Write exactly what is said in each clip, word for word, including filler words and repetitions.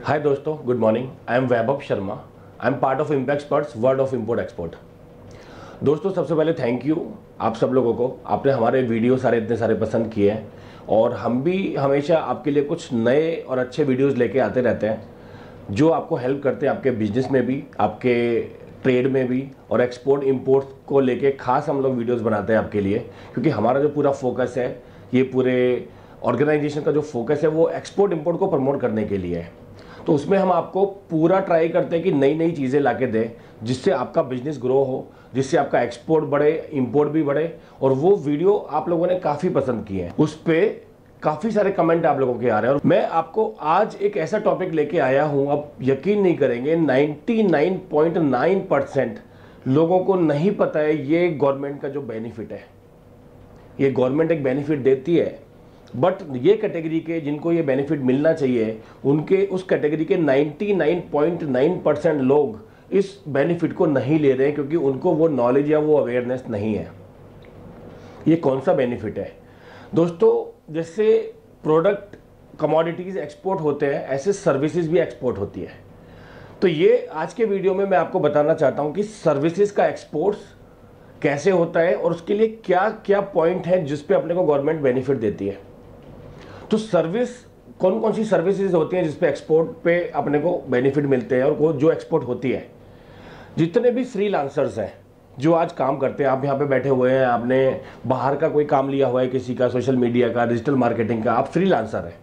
हाय दोस्तों, good morning. I am Vaibhav Sharma. I am part of impact experts world of import export. दोस्तों, सबसे पहले thank you आप सब लोगों को। आपने हमारे वीडियो सारे इतने सारे पसंद किए हैं और हम भी हमेशा आपके लिए कुछ नए और अच्छे वीडियोस लेके आते रहते हैं जो आपको हेल्प करते हैं आपके बिजनेस में भी, आपके ट्रेड में भी, और एक्सपोर्ट इंपोर्ट को लेके खास हम लोग वीडियोस बनाते हैं आपके लिए, क्योंकि हमारा जो पूरा फोकस है, ये पूरे ऑर्गेनाइजेशन का जो फोकस है वो एक्सपोर्ट इंपोर्ट को प्रमोट करने के लिए है। तो उसमें हम आपको पूरा ट्राई करते हैं कि नई नई चीज़ें ला के दें जिससे आपका बिजनेस ग्रो हो, जिससे आपका एक्सपोर्ट बढ़े, इंपोर्ट भी बढ़े। और वो वीडियो आप लोगों ने काफ़ी पसंद किए हैं, उस पर काफ़ी सारे कमेंट आप लोगों के आ रहे हैं। और मैं आपको आज एक ऐसा टॉपिक लेके आया हूं, अब यकीन नहीं करेंगे, निन्यानवे पॉइंट नौ परसेंट लोगों को नहीं पता है ये गवर्नमेंट का जो बेनिफिट है। ये गवर्नमेंट एक बेनिफिट देती है, बट ये कैटेगरी के जिनको ये बेनिफिट मिलना चाहिए, उनके उस कैटेगरी के निन्यानवे पॉइंट नौ परसेंट लोग इस बेनिफिट को नहीं ले रहे हैं, क्योंकि उनको वो नॉलेज या वो अवेयरनेस नहीं है। ये कौन सा बेनिफिट है दोस्तों? जैसे प्रोडक्ट कमोडिटीज एक्सपोर्ट होते हैं, ऐसे सर्विसेज भी एक्सपोर्ट होती है। तो ये आज के वीडियो में मैं आपको बताना चाहता हूं कि सर्विसेज का एक्सपोर्ट कैसे होता है और उसके लिए क्या क्या पॉइंट है जिस पे अपने को गवर्नमेंट बेनिफिट देती है। तो सर्विस, कौन कौन सी सर्विसेज होती हैं जिसपे एक्सपोर्ट पे अपने को बेनिफिट मिलते हैं, और वो जो एक्सपोर्ट होती है, जितने भी फ्रीलांसर्स हैं जो आज काम करते हैं, आप यहाँ पे बैठे हुए हैं, आपने बाहर का कोई काम लिया हुआ है, किसी का सोशल मीडिया का, डिजिटल मार्केटिंग का, आप फ्रीलांसर हैं।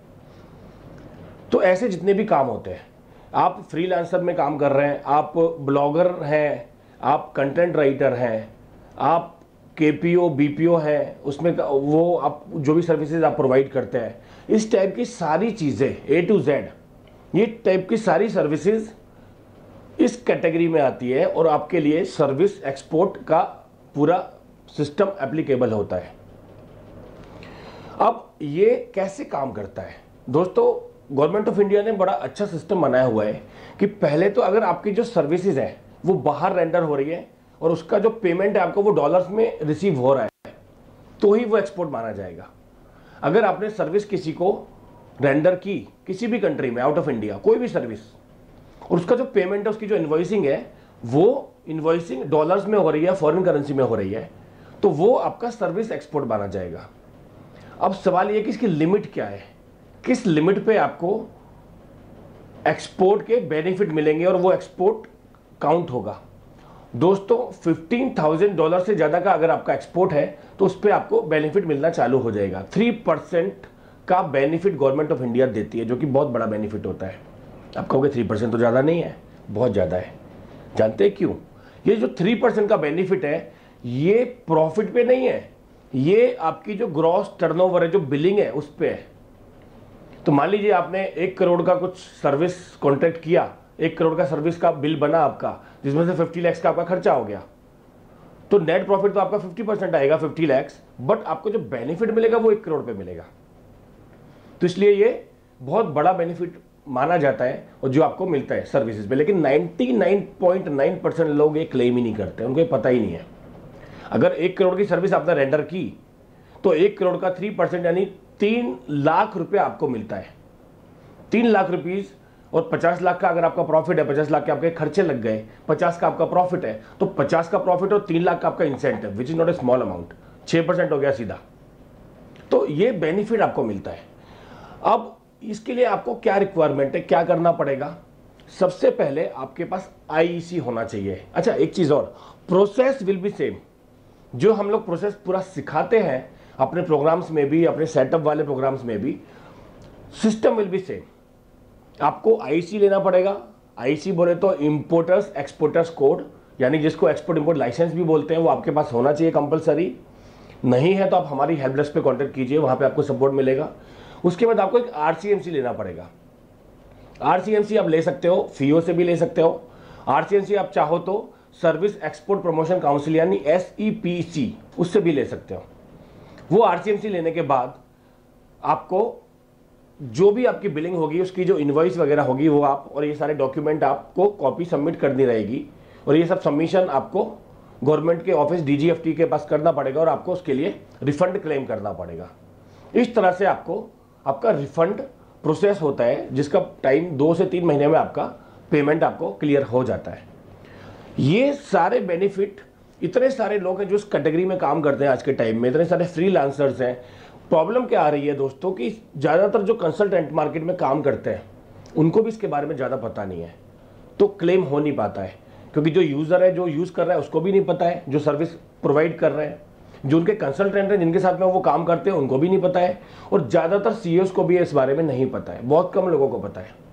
तो ऐसे जितने भी काम होते हैं, आप फ्रीलांसर में काम कर रहे हैं, आप ब्लॉगर हैं, आप कंटेंट राइटर हैं, आप केपीओ बीपीओ है, उसमें वो आप जो भी सर्विसेज आप प्रोवाइड करते हैं, इस टाइप की सारी चीज़ें ए टू जेड, ये टाइप की सारी सर्विसेज इस कैटेगरी में आती है और आपके लिए सर्विस एक्सपोर्ट का पूरा सिस्टम एप्लीकेबल होता है। अब ये कैसे काम करता है दोस्तों? गवर्नमेंट ऑफ इंडिया ने बड़ा अच्छा सिस्टम बनाया हुआ है कि पहले तो अगर आपकी जो सर्विसेज है वो बाहर रेंडर हो रही है और उसका जो पेमेंट है आपको वो डॉलर्स में रिसीव हो रहा है, तो ही वो एक्सपोर्ट माना जाएगा। अगर आपने सर्विस किसी को रेंडर की किसी भी कंट्री में, आउट ऑफ इंडिया, कोई भी सर्विस, और उसका जो पेमेंट है, उसकी जो इन्वॉइसिंग है, वो इन्वॉइसिंग डॉलर्स में हो रही है, फॉरेन करेंसी में हो रही है, तो वो आपका सर्विस एक्सपोर्ट माना जाएगा। अब सवाल ये कि इसकी लिमिट क्या है, किस लिमिट पे आपको एक्सपोर्ट के बेनिफिट मिलेंगे और वो एक्सपोर्ट काउंट होगा। दोस्तों, पंद्रह हज़ार डॉलर से ज़्यादा का अगर आपका एक्सपोर्ट है तो उस पर आपको बेनिफिट मिलना चालू हो जाएगा। थ्री परसेंट का बेनिफिट गवर्नमेंट ऑफ इंडिया देती है, जो कि बहुत बड़ा बेनिफिट होता है। आप कहोगे थ्री परसेंट तो ज़्यादा नहीं है, बहुत ज़्यादा है। जानते हैं क्यों? ये जो थ्री परसेंट का बेनिफिट है, ये प्रॉफिट पे नहीं है, ये आपकी जो ग्रॉस टर्नओवर है, जो बिलिंग है, उस पर है। तो मान लीजिए आपने एक करोड़ का कुछ सर्विस कॉन्ट्रैक्ट किया, एक करोड़ का सर्विस का बिल बना आपका, जिसमें से फिफ्टी लैक्स का आपका खर्चा हो गया, तो नेट प्रॉफिट तो आपका फिफ्टी परसेंट आएगा, फिफ्टी लैक्स, बट आपको जो बेनिफिट मिलेगा वो एक करोड़ पे मिलेगा। तो इसलिए ये बहुत बड़ा बेनिफिट माना जाता है और जो आपको मिलता है सर्विसेज पे। लेकिन निन्यानवे पॉइंट नौ परसेंट लोग ये क्लेम ही नहीं करते, उनको ये पता ही नहीं है। अगर एक करोड़ की सर्विस आपने रेंडर की तो एक करोड़ का थ्री परसेंट यानी तीन लाख रुपए आपको मिलता है। तीन लाख रुपीज और पचास लाख का अगर आपका प्रॉफिट है, पचास लाख के आपके खर्चे लग गए, पचास का आपका प्रॉफिट है, तो पचास का प्रॉफिट और तीन लाख का आपका incentive, which is not a small amount, छह परसेंट हो गया सीधा। तो ये बेनिफिट आपको मिलता है। अब इसके लिए आपको क्या रिक्वायरमेंट है, क्या करना पड़ेगा? सबसे पहले आपके पास आईईसी होना चाहिए। अच्छा, एक चीज और, प्रोसेस विल बी सेम। जो हम लोग प्रोसेस पूरा सिखाते हैं अपने प्रोग्राम्स में भी, अपने सेटअप वाले प्रोग्राम्स में भी, सिस्टम विल बी सेम। आपको आईसी लेना पड़ेगा। आईसी बोले तो इंपोर्टर्स एक्सपोर्टर्स कोड, यानी जिसको एक्सपोर्ट इंपोर्ट लाइसेंस भी बोलते हैं, वो आपके पास होना चाहिए कंपलसरी। नहीं है तो आप हमारी हेल्प डेस्क पे कांटेक्ट कीजिए, वहां पे आपको सपोर्ट मिलेगा। उसके बाद आपको एक आरसीएमसी लेना पड़ेगा। आरसीएमसी आप ले सकते हो, फीओ से भी ले सकते हो। आरसीएमसी आप चाहो तो सर्विस एक्सपोर्ट प्रमोशन काउंसिल यानी एसईपीसी, उससे भी ले सकते हो। वो आरसीएमसी लेने के बाद आपको जो भी आपकी बिलिंग होगी, उसकी जो इनवॉइस वगैरह होगी, वो आप और ये सारे डॉक्यूमेंट आपको कॉपी सबमिट करनी रहेगी, और ये सब सबमिशन आपको गवर्नमेंट के ऑफिस डीजीएफटी के पास करना पड़ेगा और आपको उसके लिए रिफंड क्लेम करना पड़ेगा। इस तरह से आपको आपका रिफंड प्रोसेस होता है जिसका टाइम दो से तीन महीने में आपका पेमेंट आपको क्लियर हो जाता है। ये सारे बेनिफिट, इतने सारे लोग हैं जो इस कैटेगरी में काम करते हैं आज के टाइम में, इतने सारे फ्रीलांसर्स हैं। प्रॉब्लम क्या आ रही है दोस्तों कि ज़्यादातर जो कंसल्टेंट मार्केट में काम करते हैं उनको भी इसके बारे में ज़्यादा पता नहीं है, तो क्लेम हो नहीं पाता है, क्योंकि जो यूज़र है, जो यूज़ कर रहा है उसको भी नहीं पता है, जो सर्विस प्रोवाइड कर रहे हैं, जो उनके कंसल्टेंट हैं जिनके साथ में वो काम करते हैं उनको भी नहीं पता है, और ज़्यादातर सीईओज़ को भी इस बारे में नहीं पता है, बहुत कम लोगों को पता है।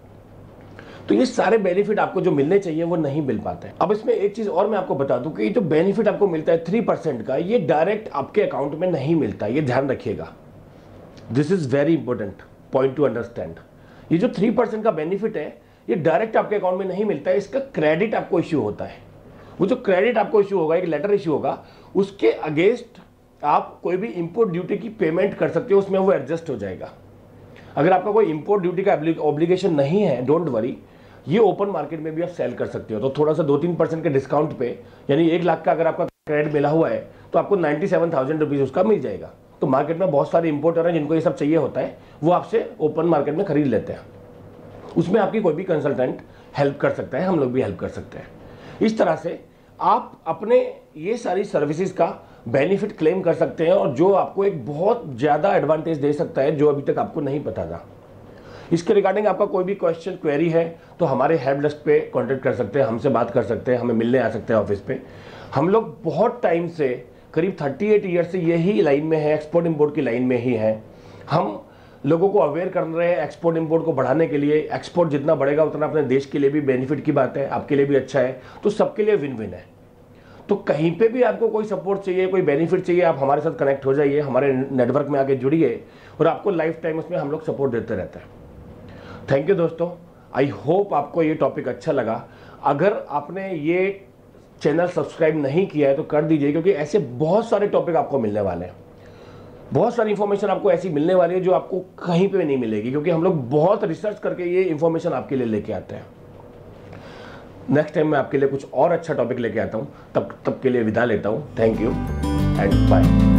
तो ये सारे बेनिफिट आपको जो मिलने चाहिए वो नहीं मिल पाते हैं। अब इसमें एक चीज़ और मैं आपको बता दूं कि जो बेनिफिट आपको मिलता है थ्री परसेंट का, ये डायरेक्ट आपके अकाउंट में नहीं मिलता, ये ध्यान रखिएगा। This is very important point to understand. ये जो थ्री परसेंट का बेनिफिट है ये डायरेक्ट आपके अकाउंट में नहीं मिलता है, इसका क्रेडिट आपको इश्यू होता है। वो जो क्रेडिट आपको इश्यू होगा, एक लेटर इश्यू होगा, उसके अगेंस्ट आप कोई भी इंपोर्ट ड्यूटी की पेमेंट कर सकते हो, उसमें वो एडजस्ट हो जाएगा। अगर आपका कोई इंपोर्ट ड्यूटी का ऑब्लिगेशन नहीं है, डोंट वरी, ये ओपन मार्केट में भी आप सेल कर सकते हो। तो थोड़ा सा दो तीन परसेंट के डिस्काउंट पे, यानी एक लाख का अगर आपका क्रेडिट मिला हुआ है तो आपको नाइन्टी सेवन थाउजेंड रुपीज उसका मिल जाएगा। तो मार्केट में बहुत सारे इंपोर्टर हैं जिनको ये सब चाहिए होता है, वो आपसे ओपन मार्केट में खरीद लेते हैं। उसमें आपकी कोई भी कंसल्टेंट हेल्प कर सकता है, हम लोग भी हेल्प कर सकते हैं। इस तरह से आप अपने ये सारी सर्विसेज का बेनिफिट क्लेम कर सकते हैं, और जो आपको एक बहुत ज़्यादा एडवांटेज दे सकता है जो अभी तक आपको नहीं पता था। इसके रिगार्डिंग आपका कोई भी क्वेश्चन क्वेरी है तो हमारे हेल्प डेस्क पे कांटेक्ट कर सकते हैं, हमसे बात कर सकते हैं, हमें मिलने आ सकते हैं ऑफिस पे। हम लोग बहुत टाइम से, करीब अड़तीस ईयर से यही लाइन में है, एक्सपोर्ट इंपोर्ट की लाइन में ही है। हम लोगों को अवेयर कर रहे हैं एक्सपोर्ट इंपोर्ट को बढ़ाने के लिए। एक्सपोर्ट जितना बढ़ेगा उतना अपने देश के लिए भी बेनिफिट की बात है, आपके लिए भी अच्छा है, तो सबके लिए विन विन है। तो कहीं पे भी आपको कोई सपोर्ट चाहिए, कोई बेनिफिट चाहिए, आप हमारे साथ कनेक्ट हो जाइए, हमारे नेटवर्क में आके जुड़िए, और आपको लाइफ टाइम उसमें हम लोग सपोर्ट देते रहते हैं। थैंक यू दोस्तों, आई होप आपको ये टॉपिक अच्छा लगा। अगर आपने ये चैनल सब्सक्राइब नहीं किया है तो कर दीजिए, क्योंकि ऐसे बहुत सारे टॉपिक आपको मिलने वाले हैं, बहुत सारी इंफॉर्मेशन आपको ऐसी मिलने वाली है जो आपको कहीं पे नहीं मिलेगी, क्योंकि हम लोग बहुत रिसर्च करके ये इंफॉर्मेशन आपके लिए लेके आते हैं। नेक्स्ट टाइम मैं आपके लिए कुछ और अच्छा टॉपिक लेके आता हूं, तब तब के लिए विदा लेता हूं। Thank you and bye.